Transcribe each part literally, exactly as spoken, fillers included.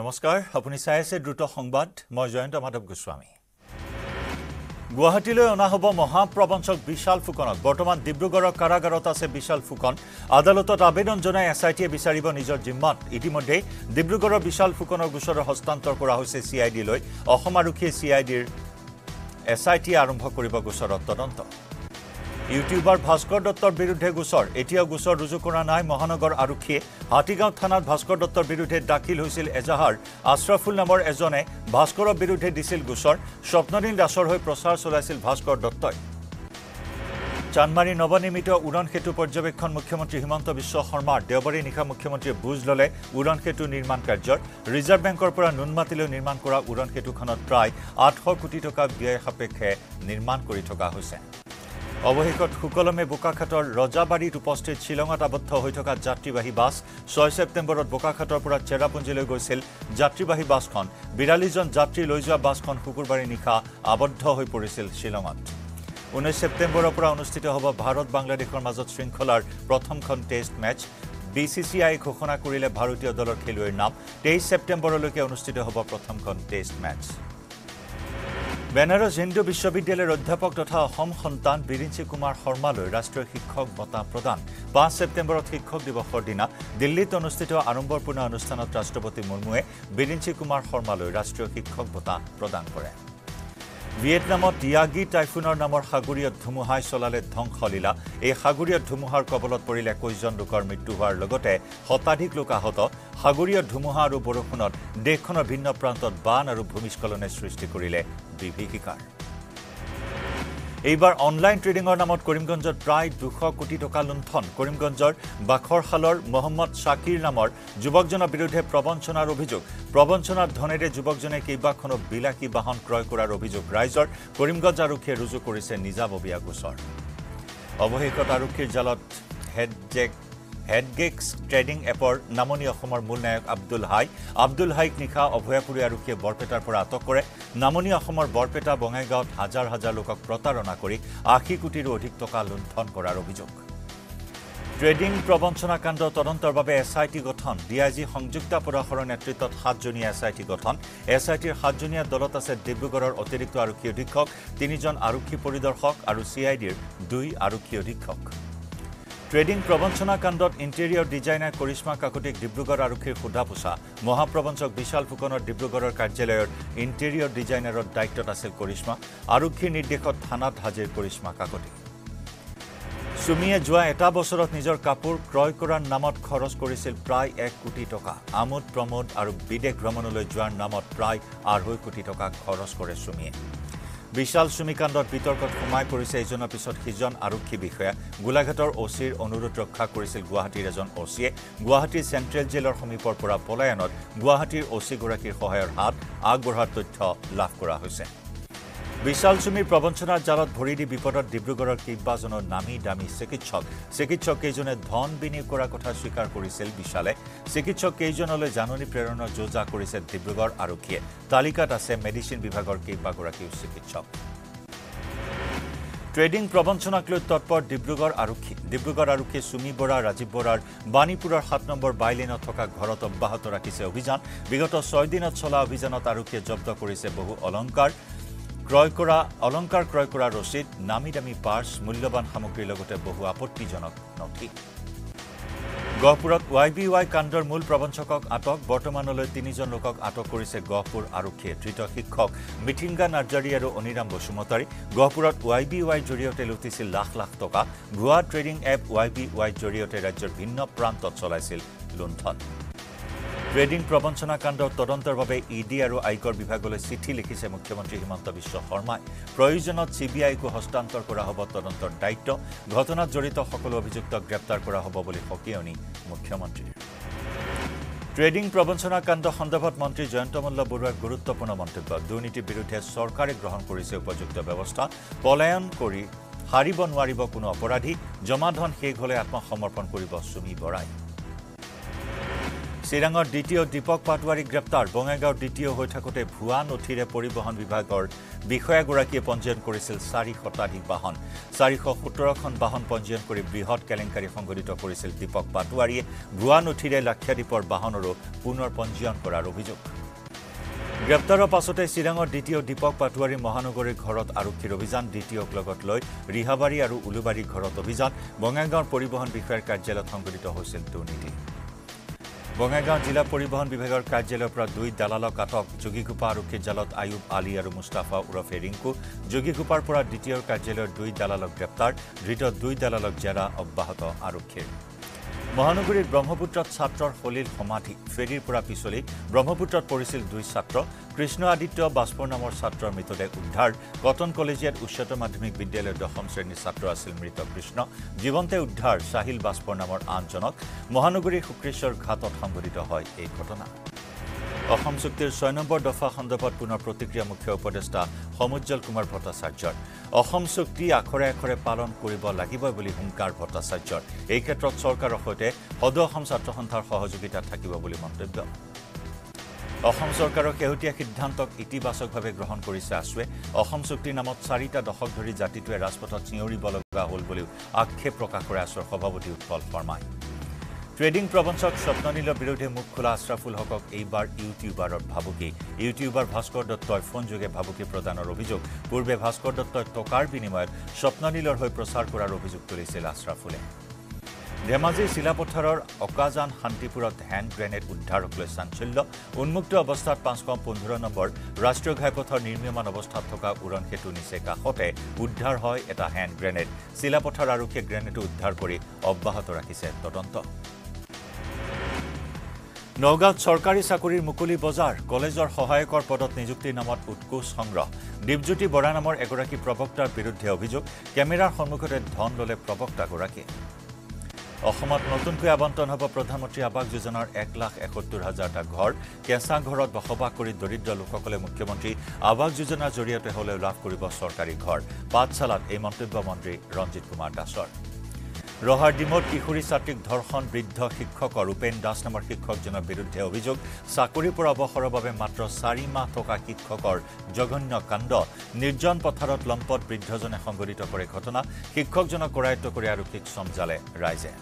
নমস্কাৰ আপুনি চাই আছে দ্ৰুত সংবাদ মই জয়ন্ত মাধৱ গোস্বামী গুৱাহাটীলৈ অনা হ'ব মহাপ্ৰবঞ্চক বিশাল ফুকনক বৰ্তমান ডিব্ৰুগড়ৰ কাৰাগাৰত আছে বিশাল ফুকন আদালতত আবেদন জনাই এছআইটিয়ে বিচাৰিব নিজৰ জিম্মাত ইতিমধ্যে ডিব্ৰুগড়ৰ বিশাল ফুকনৰ গোচৰ হস্তান্তৰ কৰা হৈছে সিআইডি লৈ অসম আৰক্ষীয়ে সিআইডিৰ এছআইটি আৰম্ভ কৰিব গোচৰৰ তদন্ত ইউটিউবাৰ ভাস্কৰ দত্তৰ বিৰুদ্ধে গোচৰ এতিয়া গোচৰ ৰুজু কৰা নাই মহানগৰ আৰক্ষীয়ে হাতীগাঁও থানাত ভাস্কৰ দত্তৰ বিৰুদ্ধে দাখিল হৈছিল এজাহাৰ আশৰাফুল নামৰ এজনে ভাস্কৰৰ বিৰুদ্ধে দিছিল গোচৰ স্বপ্নদিন দাসৰ হৈ প্ৰচাৰ চলাইছিল ভাস্কৰ দত্তই চানমাৰী নৱনিৰ্মিত উড়ন সেতু পৰ্যবেক্ষণ মুখ্যমন্ত্ৰী হিমন্ত বিশ্ব শৰ্মাৰ দেওবাৰে নিশা মুখ্যমন্ত্ৰীয়ে বুজ ললে উড়ন সেতু নিৰ্মাণ কাৰ্যৰ ৰিজাৰ্ভ বেংকৰ পৰা নুনমাটিলৈ নিৰ্মাণ কৰা উড়ন সেতুখনত প্ৰায় আঠশ কোটি টকা ব্যয় সাপেক্ষে নিৰ্মাণ কৰি থকা হৈছে অৱশেষত সুকলমে বোকাখাটৰ ৰজাবাৰীত উপস্থিত শিলঙত আবদ্ধ হৈ থকা যাত্ৰীবাহী বাছ ছয় ছেপ্টেম্বৰত বোকাখাটৰ পৰা চেৰাপুঞ্জীলৈ গৈছিল যাত্ৰীবাহী বাছখন বিৰাল্লিছ জন যাত্ৰী লৈ যোৱা বাছখন শুকুৰবাৰে নিশা আবদ্ধ হৈ পৰিছিল শিলঙত ঊনৈছ ছেপ্টেম্বৰৰ পৰা অনুষ্ঠিত হ'ব ভাৰত বাংলাদেশৰ মাজত শৃংখলাৰ প্ৰথমখন টেষ্ট মেচ বিসিসিআই ঘোষণা কৰিলে ভাৰতীয় দলৰ খেলুৱৈৰ নাম তেইছ ছেপ্টেম্বৰলৈকে অনুষ্ঠিত হ'ব প্ৰথমখন টেষ্ট মেচ বেনাৰস হিন্দু বিশ্ববিদ্যালয়ৰ অধ্যাপক তথা অসম সন্তান বিৰিঞ্চি কুমাৰ শৰ্মালৈ ৰাষ্ট্ৰীয় শিক্ষক বঁটা প্ৰদান পাঁচ ছেপ্টেম্বৰত শিক্ষক দিৱসৰ দিনা দিল্লীত অনুষ্ঠিত আড়ম্বৰপূৰ্ণ অনুষ্ঠানত ৰাষ্ট্ৰপতি মুৰ্মুৱে বিৰিঞ্চি কুমাৰ শৰ্মালৈ ৰাষ্ট্ৰীয় শিক্ষক বঁটা প্ৰদান কৰে ভিয়েটনামত য়াগি টাইফুনৰ নামৰ সাগৰীয় ধুমুহাই চলালে ধ্বংসলীলা এই সাগৰীয় ধুমুহাৰ কবলত পৰিলে একৈশ জন লোকৰ মৃত্যু হোৱাৰ লগতে শতাধিক লোক আহত সাগৰীয় ধুমুহা আৰু বৰষুণত দেশখনৰ ভিন্ন প্ৰান্তত বান আৰু ভূমিস্খলনে সৃষ্টি কৰিলে বিভীষিকাৰ এইবাৰ অনলাইন ট্ৰেডিংৰ নামত কৰিমগঞ্জত প্ৰায় দুশ কোটি টকা লুণ্ঠন কৰিমগঞ্জৰ বাখৰশালৰ মহম্মদ শাকিৰ নামৰ যুৱকজনৰ বিৰুদ্ধে প্ৰবঞ্চনাৰ অভিযোগ প্ৰবঞ্চনাৰ ধনেৰে যুৱকজনে কেইবাখনো বিলাসী বাহন ক্ৰয় কৰাৰ অভিযোগ ৰাইজৰ কৰিমগঞ্জ আৰক্ষীয়ে ৰুজু কৰিছে নিজাববীয়া গোচৰ অৱশেষত আৰক্ষীৰ জালত হেডজেক হেডগেক্স ট্ৰেডিং এপৰ নামনি অসমৰ মূল নায়ক আব্দুল হাই আব্দুল হাইক নিশা অভয়াপুৰী আৰক্ষীয়ে বৰপেটাৰ পৰা আটক কৰে নামনি অসমৰ বৰপেটা বঙাইগাঁৱত হাজাৰ হাজাৰ লোকক প্ৰতাৰণা কৰি আশী কোটিৰো অধিক টকা লুণ্ঠন কৰাৰ অভিযোগ ট্ৰেডিং প্ৰবঞ্চনা কাণ্ড তদন্তৰ বাবে এছআইটি গঠন ডিআইজি সংযুক্তা পৰাশৰৰ নেতৃত্বত সাতজনীয়া এছআইটি গঠন এছআইটিৰ সাতজনীয়া দলত আছে ডিব্ৰুগড়ৰ অতিৰিক্ত আৰক্ষী অধীক্ষক তিনিজন আৰক্ষী পৰিদৰ্শক আৰু চিআইডিৰ দুই আৰক্ষী অধীক্ষক ট্ৰেডিং প্ৰবঞ্চনা কাণ্ডত ইণ্টেৰিয়ৰ ডিজাইনাৰ কৰিশ্মা কাকতিক ডিব্ৰুগড় আৰক্ষীৰ সোধা পোছা মহাপ্ৰবঞ্চক বিশাল ফুকনৰ ডিব্ৰুগড়ৰ কাৰ্যালয়ৰ ইণ্টেৰিয়ৰ ডিজাইনাৰৰ দায়িত্বত আছিল কৰিশ্মা আৰক্ষীৰ নিৰ্দেশত থানাত হাজিৰ কৰিশ্মা কাকতি সুমিয়ে যোৱা এটা বছৰত নিজৰ কাপোৰ ক্ৰয় কৰাৰ নামত খৰচ কৰিছিল প্ৰায় এক কোটি টকা আমোদ প্ৰমোদ আৰু বিদেশ ভ্ৰমণলৈ যোৱাৰ নামত প্ৰায় আঢ়ৈ কোটি টকা খৰচ কৰে সুমিয়ে বিশাল সুমিকাণ্ডত বিতৰ্কত সোমাই পৰিছে এজনৰ পিছত সিজন আৰক্ষী বিষয়া গোলাঘাটৰ ওচিৰ অনুৰোধ ৰক্ষা কৰিছিল গুৱাহাটীৰ এজন ওচিয়ে গুৱাহাটীৰ চেণ্ট্ৰেল জেলৰ সমীপৰ পৰা পলায়নত গুৱাহাটীৰ ওচিগৰাকীৰ সহায়ৰ হাত আগবঢ়াৰ তথ্য লাভ কৰা হৈছে বিশাল সুমিৰ প্ৰবঞ্চনাৰ জালত ভৰি দি বিপদত ডিব্ৰুগড়ৰ কেইবাজনৰ নামী দামী চিকিৎসক চিকিৎসক কেইজনে ধন বিনিয়োগ কৰাৰ কথা স্বীকাৰ কৰিছিল বিশালে চিকিৎসক কেইজনলৈ জাননী প্ৰেৰণৰ যোজা কৰিছে ডিব্ৰুগড় আৰক্ষীয়ে তালিকাত আছে মেডিচিন বিভাগৰ কেইবাগৰাকীও চিকিৎসক ট্ৰেডিং প্ৰবঞ্চনাক লৈ তৎপৰ ডিব্ৰুগড় আৰক্ষী ডিব্ৰুগড় আৰক্ষীয়ে সুমি বৰা ৰাজীৱ বৰাৰ বাণীপুৰৰ সাত নম্বৰ বাইলেনত থকা ঘৰত অব্যাহত ৰাখিছে অভিযান বিগত ছয় দিনত চলা অভিযানত আৰক্ষীয়ে জব্দ কৰিছে বহু অলংকাৰ ক্ৰয় কৰা অলংকাৰ ক্ৰয় কৰা ৰচিদ নামী দামী পাৰ্চ মূল্যৱান সামগ্ৰীৰ লগতে বহু আপত্তিজনক নথি গহপুৰত ৱাই বি ৱাই কাণ্ডৰ মূল প্ৰবঞ্চকক আটক বৰ্তমানলৈ তিনিজন লোকক আটক কৰিছে গহপুৰ আৰক্ষীয়ে ধৃত শিক্ষক মিঠিংগা নাৰ্জাৰী আৰু অনিৰাম বসুমতাৰী গহপুৰত ৱাই বি ৱাইৰ জৰিয়তে লুটিছিল লাখ লাখ টকা ভুৱা ট্ৰেডিং এপ ৱাই বি ৱাইৰ জৰিয়তে ৰাজ্যৰ ভিন্ন প্ৰান্তত চলাইছিল লুণ্ঠন ট্ৰেডিং প্ৰবঞ্চনা কাণ্ডৰ তদন্তৰ বাবে ইডি আৰু আয়কৰ বিভাগলৈ চিঠি লিখিছে মুখ্যমন্ত্ৰী হিমন্ত বিশ্ব শৰ্মাই প্ৰয়োজনত চিবিআইকো হস্তান্তৰ কৰা হ'ব তদন্তৰ দায়িত্ব ঘটনাত জড়িত সকলো অভিযুক্তক গ্ৰেপ্তাৰ কৰা হ'ব বুলি সকিয়নি মুখ্যমন্ত্ৰীৰ ট্ৰেডিং প্ৰবঞ্চনা কাণ্ড সন্দৰ্ভত মন্ত্ৰী জয়ন্ত মল্ল বৰুৱাৰ গুৰুত্বপূৰ্ণ মন্তব্য দুৰ্নীতিৰ বিৰুদ্ধে চৰকাৰে গ্ৰহণ কৰিছে উপযুক্ত ব্যৱস্থা পলায়ন কৰি হাৰিব নোৱাৰিব কোনো অপৰাধী জমা ধন শেষ হ'লে আত্মসমৰ্পণ কৰিব সুমি বৰাই চিৰাঙৰ দ্বিতীয় দীপক পাটোৱাৰী গ্ৰেপ্তাৰ বঙাইগাঁৱৰ দ্বিতীয় হৈ থাকোঁতে ভুৱা নথিৰে পৰিবহণ বিভাগৰ বিষয়াগৰাকীয়ে পঞ্জীয়ন কৰিছিল চাৰি শতাধিক বাহন চাৰিশ সোতৰখন বাহন পঞ্জীয়ন কৰি বৃহৎ কেলেংকাৰী সংঘটিত কৰিছিল দীপক পাটোৱাৰীয়ে ভুৱা নথিৰে লাক্ষাদ্বীপৰ বাহনৰো পুনৰ পঞ্জীয়ন কৰাৰ অভিযোগ গ্ৰেপ্তাৰৰ পাছতে চিৰাঙৰ দ্বিতীয় দীপক পাটোৱাৰী মহানগৰীৰ ঘৰত আৰক্ষীৰ অভিযান দ্বিতীয়ক লগত লৈ ৰিহাবাৰী আৰু উলুবাৰীৰ ঘৰত অভিযান বঙাইগাঁৱৰ পৰিবহণ বিষয়াৰ কাৰ্যালয়ত সংঘটিত হৈছিল দুৰ্নীতি বঙাইগাঁও জিলা পৰিবহণ বিভাগৰ কাৰ্যালয়ৰ পৰা দুই দালালক আটক যোগীঘোপা আৰক্ষীৰ জালত আয়ুব আলী আৰু মুস্তাফা উৰফে ৰিংকু যোগীঘোপাৰ পৰা দ্বিতীয় কাৰ্যালয়ৰ দুই দালালক গ্ৰেপ্তাৰ ধৃত দুই দালালক জেৰা অব্যাহত আৰক্ষীৰ মহানগৰীৰ ব্ৰহ্মপুত্ৰত ছাত্ৰৰ সলিল সমাধি ফেৰীৰ পৰা পিছলি ব্ৰহ্মপুত্ৰত পৰিছিল দুই ছাত্ৰ কৃষ্ণ আদিত্য বাস্পৰ নামৰ ছাত্ৰৰ মৃতদেহ উদ্ধাৰ কটন কলেজিয়েট উচ্চতৰ মাধ্যমিক বিদ্যালয়ৰ দশম শ্ৰেণীৰ ছাত্ৰ আছিল মৃত কৃষ্ণ জীৱন্তে উদ্ধাৰ সাহিল বাস্পৰ নামৰ আনজনক মহানগৰীৰ শুক্ৰেশ্বৰ ঘাটত সংঘটিত হয় এই ঘটনা অসম চুক্তিৰ ছয় নম্বৰ দফা সন্দৰ্ভত পুনৰ প্ৰতিক্ৰিয়া মুখ্য উপদেষ্টা সমুজ্জ্বল কুমাৰ ভট্টাচাৰ্যৰ অসম চুক্তি আখৰে আখৰে পালন কৰিব লাগিব বুলি হুংকাৰ ভট্টাচাৰ্যৰ এই ক্ষেত্ৰত চৰকাৰৰ সৈতে সদৌ অসম ছাত্ৰ সন্থাৰ সহযোগিতা থাকিব বুলি মন্তব্য অসম চৰকাৰৰ শেহতীয়া সিদ্ধান্তক ইতিবাচকভাৱে গ্ৰহণ কৰিছে আছুৱে অসম চুক্তিৰ নামত চাৰিটা দশক ধৰি জাতিটোৱে ৰাজপথত চিঞৰিব লগা হ'ল বুলিও আক্ষেপ প্ৰকাশ কৰে আছুৰ সভাপতি উৎপল শৰ্মাই ট্ৰেডিং প্ৰবঞ্চক স্বপ্ননীলৰ বিৰুদ্ধে মুখ খোলা আশ্ৰাফুল হকক এইবাৰ ইউটিউবাৰৰ ভাবুকি ইউটিউবাৰ ভাস্কৰ দত্তই ফোনযোগে ভাবুকি প্ৰদানৰ অভিযোগ পূৰ্বে ভাস্কৰ দত্তই টকাৰ বিনিময়ত স্বপ্ননীলৰ হৈ প্ৰচাৰ কৰাৰ অভিযোগ তুলিছিল আশ্ৰাফুলে ধেমাজিৰ চিলাপথাৰৰ অকাজান শান্তিপুৰত হেণ্ড গ্ৰেনেড উদ্ধাৰক লৈ চাঞ্চল্য উন্মুক্ত অৱস্থাত পাঁচশ পোন্ধৰ নম্বৰ ৰাষ্ট্ৰীয় ঘাইপথৰ নিৰ্মীয়মান অৱস্থাত থকা উৰণ সেতু নিচে কাষতে উদ্ধাৰ হয় এটা হেণ্ড গ্ৰেনেড চিলাপথাৰ আৰক্ষীয়ে গ্ৰেনেডটো উদ্ধাৰ কৰি অব্যাহত ৰাখিছে তদন্ত নগাঁৱত চৰকাৰী চাকৰিৰ মুকলি বজাৰ কলেজৰ সহায়কৰ পদত নিযুক্তিৰ নামত উৎকোচ সংগ্ৰহ দীপজ্যোতি বৰা নামৰ এগৰাকী প্ৰবক্তাৰ বিৰুদ্ধে অভিযোগ কেমেৰাৰ সন্মুখতে ধন ললে প্ৰবক্তাগৰাকী অসমত নতুনকৈ আবণ্টন হ'ব প্ৰধানমন্ত্ৰী আৱাস যোজনাৰ এক লাখ এসত্তৰ হাজাৰটা ঘৰ কেঁচা ঘৰত বসবাস কৰি দৰিদ্ৰ লোকসকলে মুখ্যমন্ত্ৰী আৱাস যোজনাৰ জৰিয়তে হ'লেও লাভ কৰিব চৰকাৰী ঘৰ পাঠশালাত এই মন্তব্য মন্ত্ৰী ৰঞ্জিত কুমাৰ দাসৰ ৰহাৰ ডিমত কিশোৰী ছাত্ৰীক ধৰ্ষণ বৃদ্ধ শিক্ষকৰ ৰূপেন দাস নামৰ শিক্ষকজনৰ বিৰুদ্ধে অভিযোগ চাকৰিৰ পৰা অৱসৰৰ বাবে মাত্ৰ চাৰি মাহ থকা শিক্ষকৰ জঘন্য কাণ্ড নিৰ্জন পথাৰত লম্পট বৃদ্ধজনে সংঘটিত কৰে ঘটনা শিক্ষকজনক কৰায়ত্ব কৰি আৰক্ষীক চমজালে ৰাইজে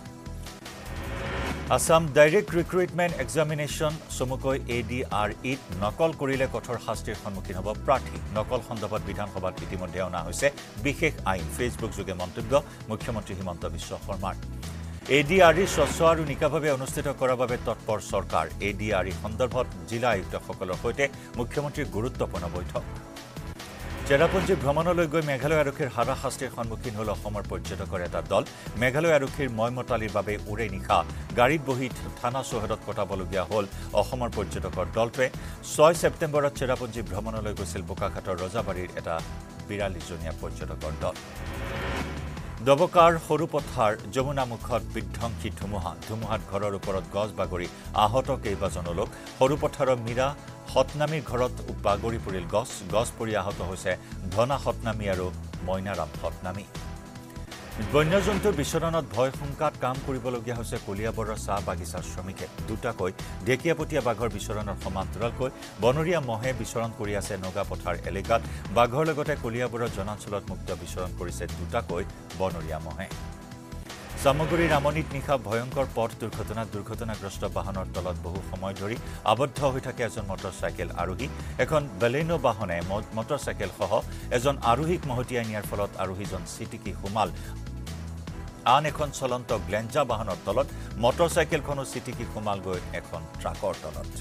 আসাম ডাইৰেক্ট ৰিক্ৰুইটমেণ্ট এক্সামিনেশ্যন চমুকৈ এ ডি আৰ ইত নকল কৰিলে কঠোৰ শাস্তিৰ সন্মুখীন হ'ব প্ৰাৰ্থী নকল সন্দৰ্ভত বিধানসভাত ইতিমধ্যে অনা হৈছে বিশেষ আইন ফেচবুক যোগে মন্তব্য মুখ্যমন্ত্ৰী হিমন্ত বিশ্ব শৰ্মাৰ এ ডি আৰ ই স্বচ্ছ আৰু নিকাভাৱে অনুষ্ঠিত কৰাৰ বাবে তৎপৰ চৰকাৰ এ ডি আৰ ই সন্দৰ্ভত জিলা আয়ুক্তসকলৰ সৈতে মুখ্যমন্ত্ৰীৰ গুৰুত্বপূৰ্ণ বৈঠক চেৰাপুঞ্জী ভ্ৰমণলৈ গৈ মেঘালয় আৰক্ষীৰ হাৰাশাস্তিৰ সন্মুখীন হ'ল অসমৰ পৰ্যটকৰ এটা দল মেঘালয় আৰক্ষীৰ ময়মতালিৰ বাবে উৰে নিশা গাড়ীত বহি থানা চৌহদত কটাবলগীয়া হ'ল অসমৰ পৰ্যটকৰ দলটোৱে ছয় ছেপ্টেম্বৰত চেৰাপুঞ্জী ভ্ৰমণলৈ গৈছিল বোকাখাটৰ ৰজাবাৰীৰ এটা বিৰাল্লিছজনীয়া পৰ্যটকৰ দল দবকাৰ সৰু পথাৰ যমুনামুখত বিধ্বংসী ধুমুহা ধুমুহাত ঘৰৰ ওপৰত গছ বাগৰি আহত কেইবাজনো লোক সৰু পথাৰৰ মীৰা হতনামীৰ ঘৰত বাগৰি পৰিল গছ গছ পৰি আহত হৈছে ধনা হতনামী আৰু মইনাৰাম হতনামী বন্যজন্তুৰ বিচৰণত ভয় শংকাত কাম কৰিবলগীয়া হৈছে কলিয়াবৰৰ চাহ বাগিচাৰ শ্ৰমিকে দুটাকৈ ঢেকীয়াপতীয়া বাঘৰ বিচৰণৰ সমান্তৰালকৈ বনৰীয়া মহে বিচৰণ কৰি আছে নগাপথাৰ এলেকাত বাঘৰ লগতে কলিয়াবৰৰ জনাঞ্চলত মুক্ত বিচৰণ কৰিছে দুটাকৈ বনৰীয়া মহে সামগ্ৰী ৰামনিত নিশা ভয়ংকৰ পথ দুৰ্ঘটনাত দুৰ্ঘটনাগ্ৰস্ত বাহনৰ তলত বহু সময় ধৰি আবদ্ধ হৈ থাকে এজন মটৰচাইকেল আৰোহী এখন বেলেনো বাহনে মটৰচাইকেলসহ এজন আৰোহীক মহতিয়াই নিয়াৰ ফলত আৰোহীজন চিটিকি সোমাল আন এখন চলন্ত গ্লেঞ্জা বাহনৰ তলত মটৰচাইকেলখনো চিটিকি সোমাল গৈ এখন ট্ৰাকৰ তলত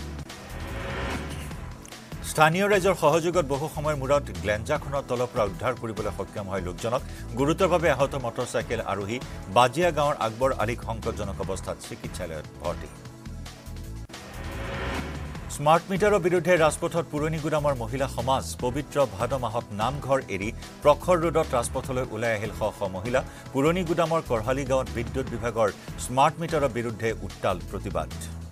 স্থানীয় ৰাইজৰ সহযোগত বহু সময়ৰ মূৰত গ্লেঞ্জাখনৰ তলৰ পৰা উদ্ধাৰ কৰিবলৈ সক্ষম হয় লোকজনক গুৰুতৰভাৱে আহত মটৰচাইকেল আৰোহী বাজিয়া গাঁৱৰ আকবৰ আলীক সংকটজনক অৱস্থাত চিকিৎসালয়ত ভৰ্তি স্মাৰ্ট মিটাৰৰ বিৰুদ্ধে ৰাজপথত পুৰণি গুদামৰ মহিলা সমাজ পবিত্ৰ ভাদ মাহত নামঘৰ এৰি প্ৰখৰ ৰোডত ৰাজপথলৈ ওলাই আহিল শ শ মহিলা পুৰণি গুদামৰ কৰহালি গাঁৱত বিদ্যুৎ বিভাগৰ স্মাৰ্ট মিটাৰৰ বিৰুদ্ধে উত্তাল প্ৰতিবাদ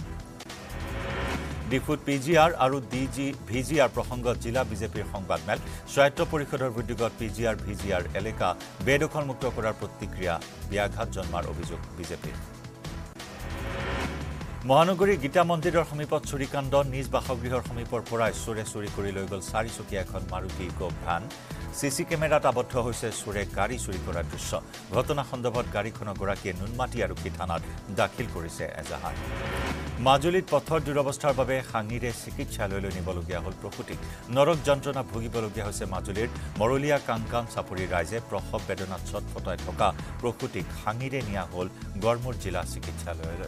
ডিফুত পি জি আৰ আৰু D G V G R প্ৰসংগত জিলা বিজেপিৰ সংবাদমেল স্বায়ত্ত পৰিষদৰ উদ্যোগত P G R V G R এলেকা বেদখলমুক্ত কৰাৰ প্ৰতিক্ৰিয়া ব্যাঘাত জন্মাৰ অভিযোগ বিজেপিৰ মহানগৰী গীতা মন্দিৰৰ সমীপত চুৰিকাণ্ড নিজ বাসগৃহৰ সমীপৰ পৰাই চোৰে চুৰি কৰি লৈ গ'ল চাৰিচকীয়া এখন মাৰুতি ইকো ভ্যান সিসি কেমেৰাত আবদ্ধ হৈছে চোৰে গাড়ী চুৰি কৰাৰ দৃশ্য ঘটনা সন্দৰ্ভত গাড়ীখনৰ গৰাকীয়ে নুনমাটি আৰক্ষী থানাত দাখিল কৰিছে এজাহাৰ মাজুলীত পথৰ দুৰৱস্থাৰ বাবে হাঙিৰে চিকিৎসালয়লৈ নিবলগীয়া হ'ল প্ৰসূতিক নৰক যন্ত্ৰণা ভুগিবলগীয়া হৈছে মাজুলীৰ মৰলীয়া কাংকান চাপৰি ৰাইজে প্ৰসৱ বেদনাত ছটফটাই থকা প্ৰসূতিক হাঙিৰে নিয়া হ'ল গড়মূৰ জিলা চিকিৎসালয়লৈ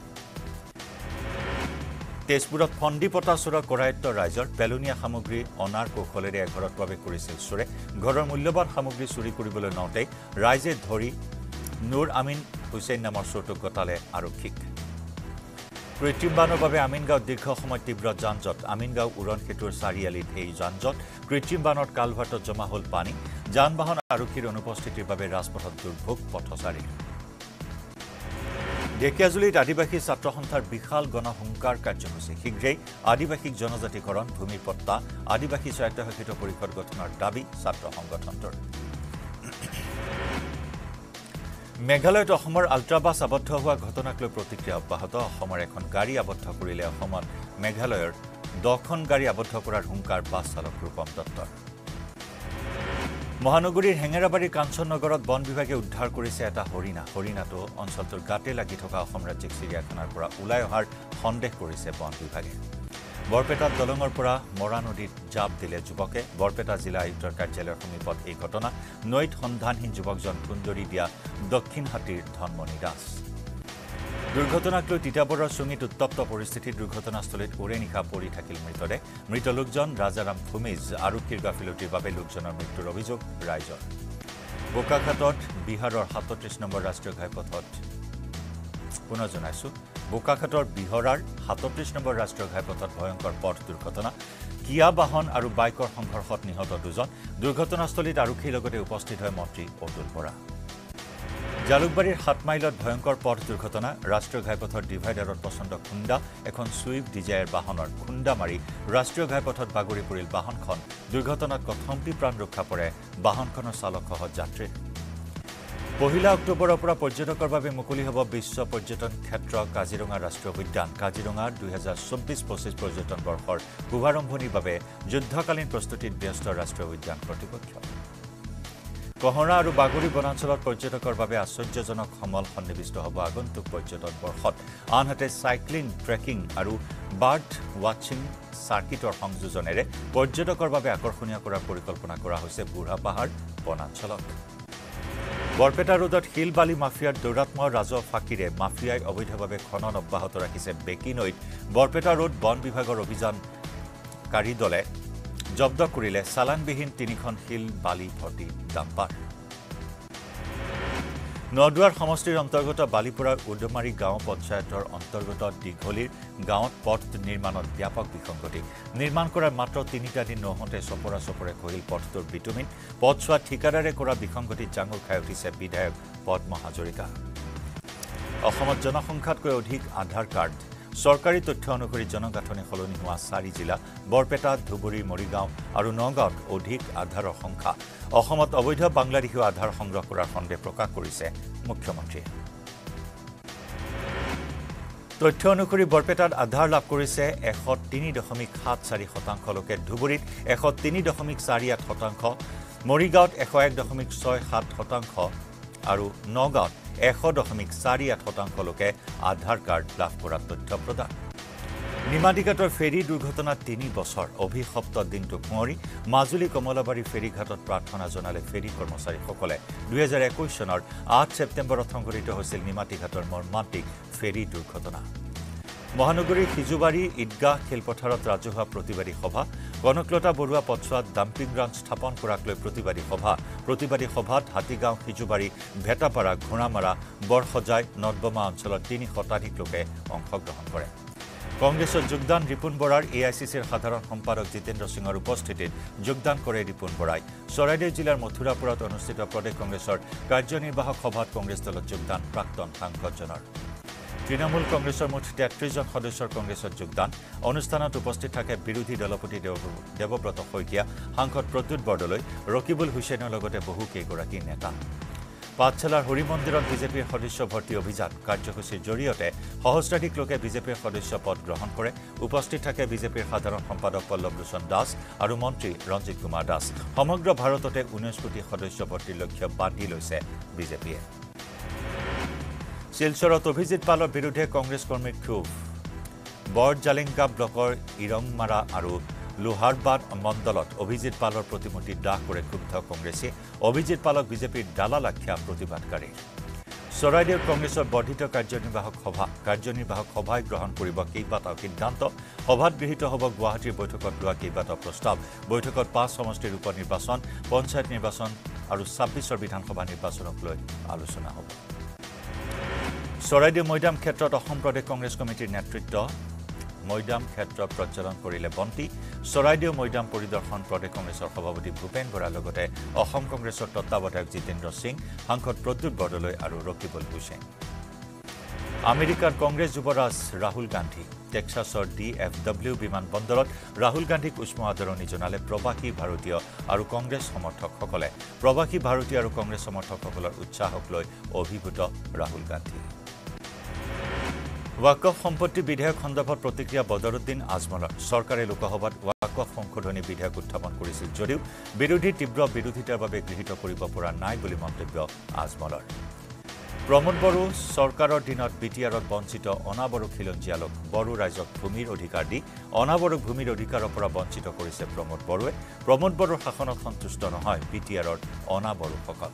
তেজপুৰত ফন্দি পতা চোৰৰ কৰায়ত্ব ৰাইজৰ পেলনীয়া সামগ্ৰী অনাৰ কৌশলেৰে এঘৰত প্ৰৱেশ কৰিছিল চোৰে ঘৰৰ মূল্যৱান সামগ্ৰী চুৰি কৰিবলৈ নওঁতে ৰাইজে ধৰি নুৰ আমিন হুছেইন নামৰ চোৰটোক গতালে আৰক্ষীক কৃত্ৰিম বানৰ বাবে আমিনগাঁৱত দীৰ্ঘ সময় তীব্ৰ যানজঁট আমিনগাঁও উৰণ সেতুৰ চাৰিআলিত এই যানজঁট কৃত্ৰিম বানত কালভাৰ্টত জমা হ'ল পানী যান বাহন আৰক্ষীৰ অনুপস্থিতিৰ বাবে ৰাজপথত দুৰ্ভোগ পথচাৰীৰ ঢেকিয়াজুলিত আদিবাসী ছাত্ৰ সন্থাৰ বিশাল গণহুংকাৰ কাৰ্যসূচী শীঘ্ৰেই আদিবাসীক জনজাতিকৰণ ভূমিৰ পট্টা আদিবাসী স্বায়ত্তশাসিত পৰিষদ গঠনৰ দাবী ছাত্ৰ সংগঠনটোৰ মেঘালয়ত অসমৰ আল্ট্ৰাবাছ আবদ্ধ হোৱা ঘটনাক লৈ প্ৰতিক্ৰিয়া অব্যাহত অসমৰ এখন গাড়ী আবদ্ধ কৰিলে অসমত মেঘালয়ৰ দহখন গাড়ী আবদ্ধ কৰাৰ হুংকাৰ বাছ চালক ৰূপম দত্তৰ মহানগৰীৰ হেঙেৰাবাৰীৰ কাঞ্চননগৰত বন বিভাগে উদ্ধাৰ কৰিছে এটা হৰিণা হৰিণাটো অঞ্চলটোৰ গাতে লাগি থকা অসম ৰাজ্যিক চিৰিয়াখানাৰ পৰা ওলাই অহাৰ সন্দেহ কৰিছে বন বিভাগে বৰপেটাত দলঙৰ পৰা মৰা নদীত জাপ দিলে যুৱকে বৰপেটা জিলা আয়ুক্তৰ কাৰ্যালয়ৰ সমীপত এই ঘটনা নৈত সন্ধানহীন যুৱকজন খুন্দৰি দিয়া দক্ষিণ হাতীৰ ধনমণি দাস দুৰ্ঘটনাক লৈ তিতাবৰৰ চুঙিত উত্তপ্ত পৰিস্থিতি দুৰ্ঘটনাস্থলীত ওৰে নিশা পৰি থাকিল মৃতদেহ মৃত লোকজন ৰাজাৰাম ভূমিজ আৰক্ষীৰ গাফিলতিৰ বাবে লোকজনৰ মৃত্যুৰ অভিযোগ ৰাইজৰ বোকাখাটত বিহাৰৰ সাতত্ৰিশ নম্বৰ ৰাষ্ট্ৰীয় ঘাইপথত পুনৰ জনাইছো বোকাখাটৰ বিহৰাৰ সাতত্ৰিশ নম্বৰ ৰাষ্ট্ৰীয় ঘাইপথত ভয়ংকৰ পথ দুৰ্ঘটনা কিয়া বাহন আৰু বাইকৰ সংঘৰ্ষত নিহত দুজন দুৰ্ঘটনাস্থলীত আৰক্ষীৰ লগতে উপস্থিত হয় মন্ত্ৰী অতুল বৰা জালুকবাৰীৰ সাত মাইলত ভয়ংকৰ পথ দুৰ্ঘটনা ৰাষ্ট্ৰীয় ঘাইপথৰ ডিভাইডাৰত প্ৰচণ্ড খুন্দা এখন ছুইফ্ট ডিজায়াৰ বাহনৰ খুন্দা মাৰি ৰাষ্ট্ৰীয় ঘাইপথত বাগৰি পৰিল বাহনখন দুৰ্ঘটনাত কথমপি প্ৰাণ ৰক্ষা পৰে বাহনখনৰ চালকসহ যাত্ৰীৰ পহিলা অক্টোবৰৰ পৰা পৰ্যটকৰ বাবে মুকলি হ'ব বিশ্ব পৰ্যটন ক্ষেত্ৰ কাজিৰঙা ৰাষ্ট্ৰীয় উদ্যান কাজিৰঙাৰ দুই হাজাৰ চৌব্বিছ পঁচিছ পৰ্যটন বৰ্ষৰ শুভাৰম্ভণিৰ বাবে যুদ্ধকালীন প্ৰস্তুতিত ব্যস্ত ৰাষ্ট্ৰীয় উদ্যান কৰ্তৃপক্ষ কহৰা আৰু বাগৰি বনাঞ্চলত পৰ্যটকৰ বাবে আশ্চৰ্যজনক সমল সন্নিৱিষ্ট হ'ব আগন্তুক পৰ্যটন বৰ্ষত আনহাতে চাইক্লিং ট্ৰেকিং আৰু বাৰ্ড ৱাচিং চাৰ্কিটৰ সংযোজনেৰে পৰ্যটকৰ বাবে আকৰ্ষণীয় কৰাৰ পৰিকল্পনা কৰা হৈছে বুঢ়া পাহাৰ বনাঞ্চলত বৰপেটা ৰোডত শিল বালি মাফিয়াৰ দৌৰাত্ম্য ৰাজহ ফাঁকিৰে মাফিয়াই অবৈধভাৱে খনন অব্যাহত ৰাখিছে বেকি নৈত বৰপেটা ৰোড বন বিভাগৰ অভিযানকাৰী দলে জব্দ কৰিলে চালানবিহীন তিনিখন শিল বালি ভৰ্তি ডাম্পাৰ নদুৱাৰ সমষ্টিৰ অন্তৰ্গত বালিপুৰাৰ উদমাৰী গাঁও পঞ্চায়তৰ অন্তৰ্গত দীঘলীৰ গাঁৱত পথ নিৰ্মাণত ব্যাপক বিসংগতি নিৰ্মাণ কৰাৰ মাত্ৰ তিনিটা দিন নহওঁতে চপৰা চপৰে খহিল পথটোৰ বিটুমিন পথছোৱা ঠিকাদাৰে কৰা বিসংগতিত জাঙুৰ খাই উঠিছে বিধায়ক পদ্ম হাজৰিকা অসমত জনসংখ্যাতকৈ অধিক আধাৰ কাৰ্ড চৰকাৰী তথ্য অনুসৰি জনগাঁথনি সলনি হোৱা চাৰি জিলা বৰপেটা ধুবুৰী মৰিগাঁও আৰু নগাঁৱত অধিক আধাৰৰ সংখ্যা অসমত অবৈধ বাংলাদেশীয় আধাৰ সংগ্ৰহ কৰাৰ সন্দেহ প্ৰকাশ কৰিছে মুখ্যমন্ত্ৰীয়ে তথ্য অনুসৰি বৰপেটাত আধাৰ লাভ কৰিছে এশ তিনি দশমিক সাত চাৰি শতাংশ লোকে ধুবুৰীত এশ তিনি দশমিক চাৰি আঠ শতাংশ মৰিগাঁৱত এশ এক দশমিক ছয় সাত শতাংশ আৰু নগাঁৱত এশ দশমিক চাৰি আঠ শতাংশ লোকে আধাৰ কাৰ্ড লাভ কৰাৰ তথ্য প্ৰদান নিমাতীঘাটৰ ফেৰী দুৰ্ঘটনাত তিনি বছৰ অভিশপ্ত দিনটো কুঁৱৰী মাজুলী কমলাবাৰী ফেৰীঘাটত প্ৰাৰ্থনা জনালে ফেৰী কৰ্মচাৰীসকলে দুই হাজাৰ একৈছ চনৰ আঠ ছেপ্টেম্বৰত সংঘটিত হৈছিল নিমাতীঘাটৰ মৰ্মান্তিক ফেৰী দুৰ্ঘটনা মহানগৰীৰ সিজুবাৰী ঈদগাহ খেলপথাৰত ৰাজহুৱা প্ৰতিবাদী সভা কনকলতা বৰুৱা পথছোৱাত ডাম্পিং গ্ৰাউণ্ড স্থাপন কৰাক লৈ প্ৰতিবাদী সভা প্ৰতিবাদী সভাত হাতীগাঁও সিজুবাৰী ভেটাপাৰা ঘোঁৰামাৰা বৰসজাই নদবমা অঞ্চলত তিনি শতাধিক লোকে অংশগ্ৰহণ কৰে কংগ্ৰেছৰ যোগদান ৰিপুণ বৰাৰ এ আই চি চিৰ সাধাৰণ সম্পাদক জিতেন্দ্ৰ সিঙৰ উপস্থিতিত যোগদান কৰে ৰিপুণ বৰাই চৰাইদেউ জিলাৰ মথুৰাপুৰত অনুষ্ঠিত প্ৰদেশ কংগ্ৰেছৰ কাৰ্যনিৰ্বাহক সভাত কংগ্ৰেছ দলত যোগদান প্ৰাক্তন সাংসদজনৰ তৃণমূল কংগ্ৰেছৰ মুঠ তেত্ৰিশ জন সদস্যৰ কংগ্ৰেছত যোগদান অনুষ্ঠানত উপস্থিত থাকে বিৰোধী দলপতি দেৱব্ৰত শইকীয়া সাংসদ প্ৰদ্যুৎ বৰদলৈ ৰকিবুল হুছেইনৰ লগতে বহু কেইগৰাকী নেতা পাঠশালাৰ হৰি মন্দিৰত বিজেপিৰ সদস্য ভৰ্তি অভিযান কাৰ্যসূচীৰ জৰিয়তে সহস্ৰাধিক লোকে বিজেপিৰ সদস্য পদ গ্ৰহণ কৰে উপস্থিত থাকে বিজেপিৰ সাধাৰণ সম্পাদক পল্লৱ লোচন দাস আৰু মন্ত্ৰী ৰঞ্জিত কুমাৰ দাস সমগ্ৰ ভাৰততে ঊনৈশ কোটি সদস্য ভৰ্তিৰ লক্ষ্য বান্ধি লৈছে বিজেপিয়ে শিলচৰত অভিজিত পালৰ বিৰুদ্ধে কংগ্ৰেছ কৰ্মীৰ ক্ষোভ বৰজালিংগা ব্লকৰ ইৰংমাৰা আৰু লোহাৰবাদ মণ্ডলত অভিজিত পালৰ প্ৰতিমূৰ্তি দাহ কৰে ক্ষুব্ধ কংগ্ৰেছে অভিজিত পালক বিজেপিৰ দালাল আখ্যা প্ৰতিবাদকাৰী চৰাইদেউ কংগ্ৰেছৰ বৰ্ধিত কাৰ্যনিৰ্বাহক সভা কাৰ্যনিৰ্বাহক সভাই গ্ৰহণ কৰিব কেইবাটাও সিদ্ধান্ত সভাত গৃহীত হ'ব গুৱাহাটীৰ বৈঠকত লোৱা কেইবাটাও প্ৰস্তাৱ বৈঠকত পাঁচ সমষ্টিৰ উপ নিৰ্বাচন পঞ্চায়ত নিৰ্বাচন আৰু ছাব্বিছৰ বিধানসভা নিৰ্বাচনক লৈ আলোচনা হ'ব চৰাইদেউ মৈদাম ক্ষেত্ৰত অসম প্ৰদেশ কংগ্ৰেছ কমিটিৰ নেতৃত্ব মৈদাম ক্ষেত্ৰ প্ৰজ্বলন কৰিলে বন্তি চৰাইদেউ মৈদাম পৰিদৰ্শন প্ৰদেশ কংগ্ৰেছৰ সভাপতি ভূপেন বৰাৰ লগতে অসম কংগ্ৰেছৰ তত্ত্বাৱধায়ক জিতেন্দ্ৰ সিং সাংসদ প্ৰদ্যুৎ বৰদলৈ আৰু ৰকিবুল হুছেইন আমেৰিকাৰ কংগ্ৰেছ যুৱৰাজ ৰাহুল গান্ধী টেক্সাছৰ ডি এফ ডব্লিউ বিমানবন্দৰত ৰাহুল গান্ধীক উষ্ম আদৰণি জনালে প্ৰবাসী ভাৰতীয় আৰু কংগ্ৰেছ সমৰ্থকসকলে প্ৰবাসী ভাৰতীয় আৰু কংগ্ৰেছ সমৰ্থকসকলৰ উৎসাহক লৈ অভিভূত ৰাহুল গান্ধী ওয়াকফ সম্পত্তি বিধেয়ক সন্দৰ্ভত প্ৰতিক্ৰিয়া বদৰুদ্দিন আজমলৰ চৰকাৰে লোকসভাত ওয়াকফ সংশোধনী বিধেয়ক উত্থাপন কৰিছিল যদিও বিৰোধী তীব্ৰ বিৰোধিতাৰ বাবে গৃহীত কৰিব পৰা নাই বুলি মন্তব্য আজমলৰ প্ৰমোদ বড়ো চৰকাৰৰ দিনত বিটিআৰত বঞ্চিত অনাবড়ো খিলঞ্জীয়া লোক বড়ো ৰাইজক ভূমিৰ অধিকাৰ দি অনাবড়ো ভূমিৰ অধিকাৰৰ পৰা বঞ্চিত কৰিছে প্ৰমোদ বড়োৱে প্ৰমোদ বড়োৰ শাসনত সন্তুষ্ট নহয় বিটিআৰৰ অনাবড়োসকল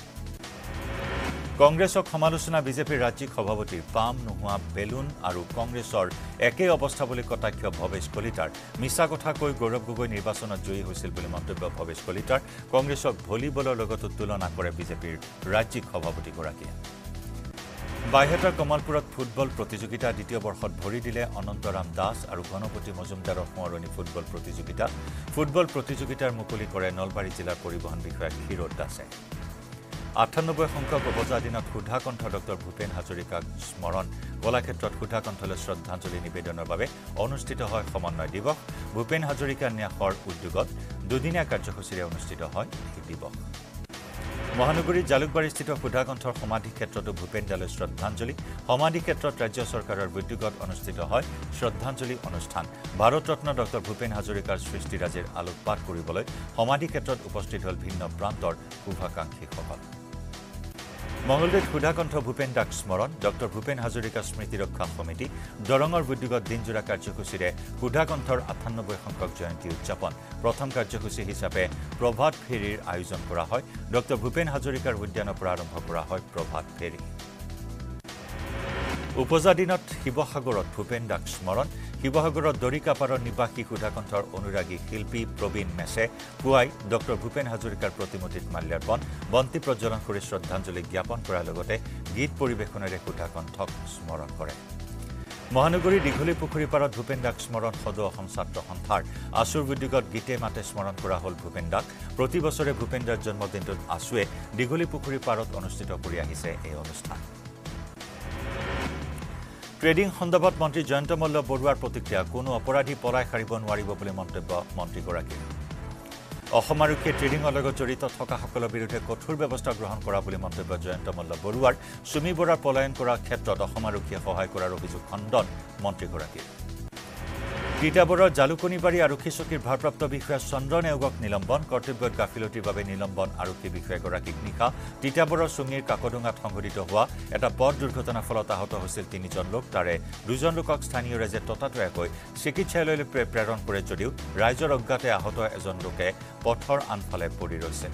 কংগ্ৰেছক সমালোচনা বিজেপিৰ ৰাজ্যিক সভাপতিৰ পাম নোহোৱা বেলুন আৰু কংগ্ৰেছৰ একে অৱস্থা বুলি কটাক্ষ ভৱেশ কলিতাৰ মিছা কথা কৈ গৌৰৱ গগৈ নিৰ্বাচনত জয়ী হৈছিল বুলি মন্তব্য ভৱেশ কলিতাৰ কংগ্ৰেছক ভলিবলৰ লগতো তুলনা কৰে বিজেপিৰ ৰাজ্যিক সভাপতিগৰাকীয়ে বাইহেটাৰ কমলপুৰত ফুটবল প্ৰতিযোগিতা দ্বিতীয় বৰ্ষত ভৰি দিলে অনন্তৰাম দাস আৰু গণপতি মজুমদাৰৰ সোঁৱৰণী ফুটবল প্ৰতিযোগিতা ফুটবল প্ৰতিযোগিতাৰ মুকলি কৰে নলবাৰী জিলাৰ পৰিবহণ বিষয়া ক্ষীৰোদ দাসে আঠানব্বৈ সংখ্যক উপজা দিনত সুধাকণ্ঠ ডক্টৰ ভূপেন হাজৰিকাক স্মৰণ কলাক্ষেত্ৰত সুধাকণ্ঠলৈ শ্ৰদ্ধাঞ্জলি নিবেদনৰ বাবে অনুষ্ঠিত হয় সমন্বয় দিৱস ভূপেন হাজৰিকা ন্যাসৰ উদ্যোগত দুদিনীয়া কাৰ্যসূচীৰে অনুষ্ঠিত হয় এই দিৱস মহানগৰীৰ জালুকবাৰীস্থিত সুধাকণ্ঠৰ সমাধি ক্ষেত্ৰতো ভূপেন দালৈ শ্ৰদ্ধাঞ্জলি সমাধি ক্ষেত্ৰত ৰাজ্য চৰকাৰৰ উদ্যোগত অনুষ্ঠিত হয় শ্ৰদ্ধাঞ্জলি অনুষ্ঠান ভাৰতৰত্ন ডক্টৰ ভূপেন হাজৰিকাৰ সৃষ্টিৰাজিৰ আলোকপাত কৰিবলৈ সমাধি ক্ষেত্ৰত উপস্থিত হ'ল ভিন্ন প্ৰান্তৰ শুভাকাংক্ষীসকল মঙলদৈত সুধাকণ্ঠ ভূপেন দাক স্মৰণ ডক্টৰ ভূপেন হাজৰিকা স্মৃতি ৰক্ষা সমিতি দৰঙৰ উদ্যোগত দিনজোৰা কাৰ্যসূচীৰে সুধাকণ্ঠৰ আঠানব্বৈ সংখ্যক জয়ন্তী উদযাপন প্ৰথম কাৰ্যসূচী হিচাপে প্ৰভাত ফেৰীৰ আয়োজন কৰা হয় ডক্টৰ ভূপেন হাজৰিকাৰ উদ্যানৰ পৰা আৰম্ভ কৰা হয় প্ৰভাত ফেৰী উপজা দিনত শিৱসাগৰত ভূপেন দাক স্মৰণ শিৱসাগৰত দৰিকাপাৰৰ নিবাসী সুধাকণ্ঠৰ অনুৰাগী শিল্পী প্ৰবীণ মেছে পুৱাই ডক্টৰ ভূপেন হাজৰিকাৰ প্ৰতিমূৰ্তিত মাল্যাৰ্পণ বন্তি প্ৰজ্বলন কৰি শ্ৰদ্ধাঞ্জলি জ্ঞাপন কৰাৰ লগতে গীত পৰিৱেশনেৰে সুধাকণ্ঠক স্মৰণ কৰে মহানগৰীৰ দীঘলী পুখুৰী পাৰত ভূপেন দাক স্মৰণ সদৌ অসম ছাত্ৰ সন্থাৰ আছুৰ উদ্যোগত গীতে মাতে স্মৰণ কৰা হ'ল ভূপেন দাক প্ৰতি বছৰে ভূপেন দাৰ জন্মদিনটোত আছুৱে দীঘলী পুখুৰী পাৰত অনুষ্ঠিত কৰি আহিছে এই অনুষ্ঠান ট্ৰেডিং সন্দৰ্ভত মন্ত্ৰী জয়ন্ত মল্ল বৰুৱাৰ প্ৰতিক্ৰিয়া কোনো অপৰাধী পলাই সাৰিব নোৱাৰিব বুলি মন্তব্য মন্ত্ৰীগৰাকীৰ অসম আৰক্ষীয়ে ট্ৰেডিঙৰ লগত জড়িত থকাসকলৰ বিৰুদ্ধে কঠোৰ ব্যৱস্থা গ্ৰহণ কৰা বুলি মন্তব্য জয়ন্ত মল্ল বৰুৱাৰ সুমি বৰাৰ পলায়ন কৰাৰ ক্ষেত্ৰত অসম আৰক্ষীয়ে সহায় কৰাৰ অভিযোগ খণ্ডন মন্ত্ৰীগৰাকীৰ তিতাবৰৰ জালুকনিবাৰী আৰক্ষী চকীৰ ভাৰপ্ৰাপ্ত বিষয়া চন্দ্ৰ নেওগক নিলম্বন কৰ্তব্যত গাফিলতিৰ বাবে নিলম্বন আৰক্ষী বিষয়াগৰাকীক নিশা তিতাবৰৰ চুঙিৰ কাকডোঙাত সংঘটিত হোৱা এটা পথ দুৰ্ঘটনাৰ ফলত আহত হৈছিল তিনিজন লোক তাৰে দুজন লোকক স্থানীয় ৰাইজে ততাতৈয়াকৈ চিকিৎসালয়লৈ প্ৰেৰণ কৰে যদিও ৰাইজৰ অজ্ঞাতে আহত এজন লোকে পথৰ আনফালে পৰি ৰৈছে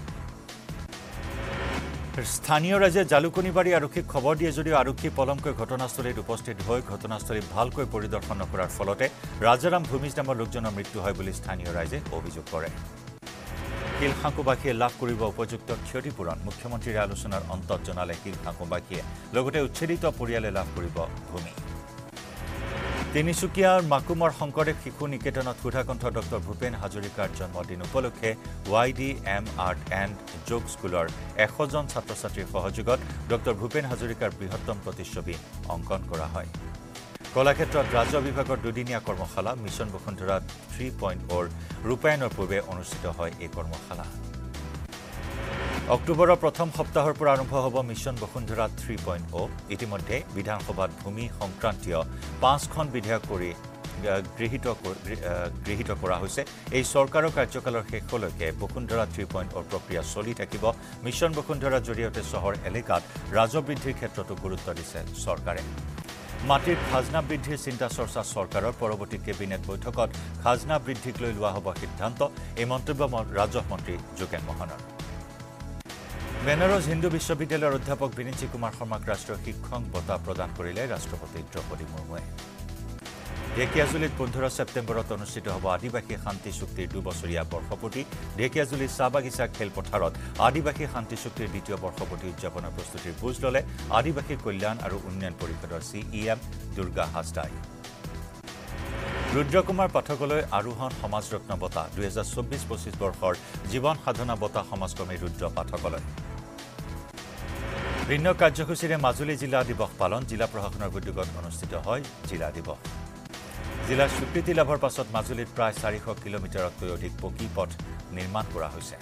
স্থানীয় ৰাইজে জালুকনিবাৰী আৰক্ষীক খবৰ দিয়ে যদিও আৰক্ষী পলমকৈ ঘটনাস্থলীত উপস্থিত হৈ ঘটনাস্থলী ভালকৈ পৰিদৰ্শন নকৰাৰ ফলতে ৰাজাৰাম ভূমিজ নামৰ লোকজনৰ মৃত্যু হয় বুলি স্থানীয় ৰাইজে অভিযোগ কৰে শিলখাকুবাসীয়ে লাভ কৰিব উপযুক্ত ক্ষতিপূৰণ মুখ্যমন্ত্ৰীৰ আলোচনাৰ অন্তত জনালে শিলখাকুবাসীয়ে লগতে উচ্ছেদিত পৰিয়ালে লাভ কৰিব ভূমি তিনিচুকীয়াৰ মাকুমৰ শংকৰদেৱ শিশু নিকেতনত সুধাকণ্ঠ ডক্টৰ ভূপেন হাজৰিকাৰ জন্মদিন উপলক্ষে Y D M art and যোগ স্কুলৰ এশজন ছাত্ৰ ছাত্ৰীৰ সহযোগত ডক্টৰ ভূপেন হাজৰিকাৰ বৃহত্তম প্ৰতিচ্ছবি অংকন কৰা হয় কলাক্ষেত্ৰত ৰাজহ বিভাগৰ দুদিনীয়া কৰ্মশালা মিছন বসুন্ধৰা থ্ৰী পইণ্ট অ'ৰ ৰূপায়ণৰ পূৰ্বে অনুষ্ঠিত হয় এই কৰ্মশালা অক্টোবৰৰ প্ৰথম সপ্তাহৰ পৰা আৰম্ভ হ'ব mission Basundhara three point O'. ইতিমধ্যে বিধানসভাত ভূমি সংক্ৰান্তীয় পাঁচখন বিধেয়ক কৰি গৃহীত গৃহীত কৰা হৈছে। এই চৰকাৰৰ কাৰ্যকালৰ শেষলৈকে বসুন্ধৰা থ্ৰী পইণ্ট অ' প্ৰক্ৰিয়া চলি থাকিব। মিছন বসুন্ধৰাৰ জৰিয়তে চহৰ এলেকাত ৰাজহ বৃদ্ধিৰ ক্ষেত্ৰতো গুৰুত্ব দিছে চৰকাৰে। মাটিৰ খাজনা বৃদ্ধিৰ চিন্তা চৰ্চা চৰকাৰৰ পৰৱৰ্তী কেবিনেট বৈঠকত খাজনা বৃদ্ধিক লৈ লোৱা হ'ব সিদ্ধান্ত। এই মন্তব্য ৰাজহ মন্ত্ৰী যোগেন মোহনৰ। বেনাৰস হিন্দু বিশ্ববিদ্যালয়ৰ অধ্যাপক বিনীচি কুমাৰ শৰ্মাক ৰাষ্ট্ৰীয় শিক্ষক বঁটা প্ৰদান কৰিলে ৰাষ্ট্ৰপতি দ্ৰৌপদী মুৰ্মুৱে। ঢেকিয়াজুলিত পোন্ধৰ ছেপ্টেম্বৰত অনুষ্ঠিত হ'ব আদিবাসী শান্তি চুক্তিৰ দুবছৰীয়া বৰ্ষপূৰ্তি। ঢেকিয়াজুলি চাহ বাগিচা খেলপথাৰত আদিবাসী শান্তি চুক্তিৰ দ্বিতীয় বৰ্ষপূৰ্তি উদযাপনৰ প্ৰস্তুতিৰ বুজ ল'লে আদিবাসী কল্যাণ আৰু উন্নয়ন পৰিষদৰ C E M Durga Hajdai. Rudrakumar পাঠকলৈ আৰোহণ সমাজৰত্ন বঁটা দুহেজাৰ চৌব্বিছ পঁচিছ বৰ্ষৰ জীৱন সাধনা বঁটা সমাজকৰ্মী ৰুদ্ৰ পাঠকলৈ। ভিন্ন কাৰ্যসূচীৰে মাজুলী জিলা দিৱস পালন। জিলা প্ৰশাসনৰ উদ্যোগত অনুষ্ঠিত হয় জিলা দিৱস। জিলাৰ স্বীকৃতি লাভৰ পাছত মাজুলীত প্ৰায় চাৰিশ কিলোমিটাৰতকৈ অধিক পকী পথ নিৰ্মাণ কৰা হৈছে।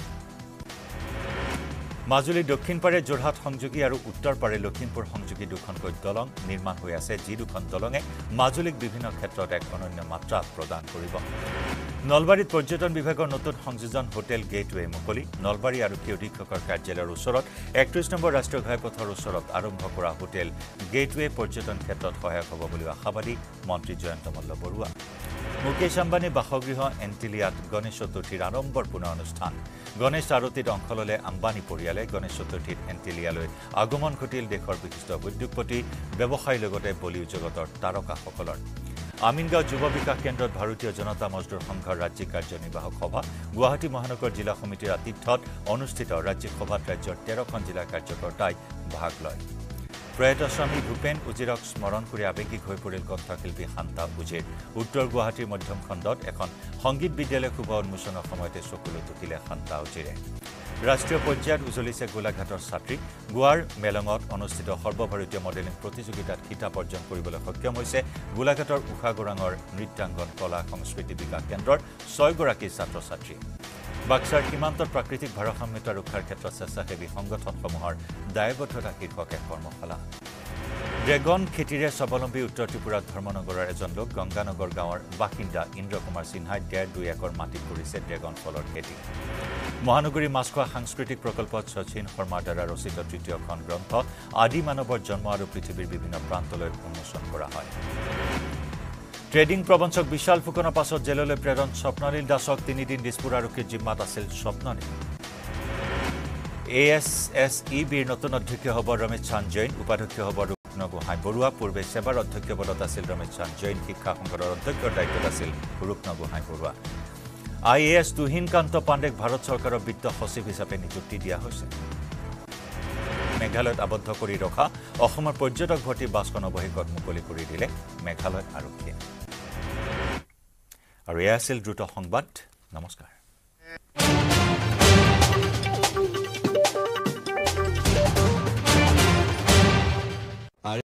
মাজুলীৰ দক্ষিণ পাৰে যোৰহাট সংযোগী আৰু উত্তৰ পাৰে লখিমপুৰ সংযোগী দুখনকৈ দলং নিৰ্মাণ হৈ আছে, যি দুখন দলঙে মাজুলীক বিভিন্ন ক্ষেত্ৰত এক অনন্য মাত্ৰা প্ৰদান কৰিব। নলবাৰীত পৰ্যটন বিভাগৰ নতুন সংযোজন হোটেল গেটৱে মুকলি। নলবাৰী আৰক্ষী অধীক্ষকৰ কাৰ্যালয়ৰ ওচৰত একত্ৰিছ নম্বৰ ৰাষ্ট্ৰীয় ঘাইপথৰ ওচৰত আৰম্ভ কৰা হোটেল গেটৱে পৰ্যটন ক্ষেত্ৰত সহায়ক হ'ব বুলি আশাবাদী মন্ত্ৰী জয়ন্ত মল্ল বৰুৱা। মুকেশ আম্বানী বাসগৃহ এণ্টিলিয়াত গণেশ চতুৰ্থীৰ আড়ম্বৰ পুনৰ অনুষ্ঠান। গণেশ আৰতিত অংশ ল'লে আম্বানী পৰিয়ালে। গণেশ চতুৰ্থীত এণ্টিলিয়ালৈ আগমন ঘটিল দেশৰ বিশিষ্ট উদ্যোগপতি, ব্যৱসায়ীৰ লগতে বলিউড জগতৰ তাৰকাসকলৰ। আমিনগাঁও যুৱ বিকাশ কেন্দ্ৰত ভাৰতীয় জনতা মজদুৰ সংঘৰ ৰাজ্যিক কাৰ্যনিৰ্বাহক সভা। গুৱাহাটী মহানগৰ জিলা সমিতিৰ আতিথ্যত অনুষ্ঠিত ৰাজ্যিক সভাত ৰাজ্যৰ তেৰখন জিলা কাৰ্যকৰ্তাই ভাগ লয়। প্ৰয়াত স্বামী ভূপেন উজিৰক স্মৰণ কৰি আৱেগিক হৈ পৰিল কণ্ঠশিল্পী শান্তা উজিৰ। উত্তৰ গুৱাহাটীৰ মধ্যম খণ্ডত এখন সংগীত বিদ্যালয় শুভ উন্মোচনৰ সময়তে চকুলৈ টুকিলে শান্তা উজিৰে। ৰাষ্ট্ৰীয় পৰ্যায়ত উজলিছে গোলাঘাটৰ ছাত্ৰী। গোৱাৰ মেলঙত অনুষ্ঠিত সৰ্বভাৰতীয় মডেলিং প্ৰতিযোগিতাত খিতাপ অৰ্জন কৰিবলৈ সক্ষম হৈছে গোলাঘাটৰ উষা গৰাঙৰ নৃত্যাংগন কলা সংস্কৃতি বিকাশ কেন্দ্ৰৰ ছয়গৰাকী ছাত্ৰ ছাত্ৰী। বাক্সাৰ সীমান্তত প্ৰাকৃতিক ভাৰসাম্যতা ৰক্ষাৰ ক্ষেত্ৰত স্বেচ্ছাসেৱী সংগঠনসমূহৰ দায়বদ্ধতা শীৰ্ষক এক কৰ্মশালা। ড্ৰেগন খেতিৰে স্বাৱলম্বী উত্তৰ ত্ৰিপুৰাৰ ধৰ্মনগৰৰ এজন লোক। গংগানগৰ গাঁৱৰ বাসিন্দা ইন্দ্ৰ কুমাৰ সিনহাই ডেৰ দুই একৰ মাটিত কৰিছে ড্ৰেগন ফলৰ খেতি। মহানগৰী মাছখোৱা সাংস্কৃতিক প্ৰকল্পত শচীন শৰ্মাৰ দ্বাৰা ৰচিত তৃতীয়খন গ্ৰন্থ আদি মানৱৰ জন্ম আৰু পৃথিৱীৰ বিভিন্ন প্ৰান্তলৈ উন্মোচন কৰা হয়। ট্ৰেডিং প্ৰবঞ্চক বিশাল ফুকনৰ পাছত জেললৈ প্ৰেৰণ স্বপ্নলীল দাসক। তিনিদিন দিছপুৰ আৰক্ষীৰ জিম্মাত আছিল স্বপ্নলীল। এ এছ এছ ই বিৰ নতুন অধ্যক্ষ হ'ব ৰমেশ চান্দ জৈন। উপাধ্যক্ষ হ'ব ৰূপন গোহাঁই বৰুৱা। পূৰ্বে সেৱাৰ অধ্যক্ষ পদত আছিল ৰমেশ চান্দ জৈন। শিক্ষা সংসদৰ অধ্যক্ষৰ দায়িত্বত আছিল Rupan Gohain Barua. I A S Tuhinkanta পাণ্ডেক ভাৰত চৰকাৰৰ বিত্ত সচিব হিচাপে নিযুক্তি দিয়া হৈছে। মেঘালয়ত আবদ্ধ কৰি ৰখা অসমৰ পৰ্যটক ভৰ্তি বাছখন অৱশেষত মুকলি কৰি দিলে মেঘালয় আৰক্ষীয়ে। আৰু এয়া আছিল দ্ৰুত সংবাদ। নমস্কাৰ।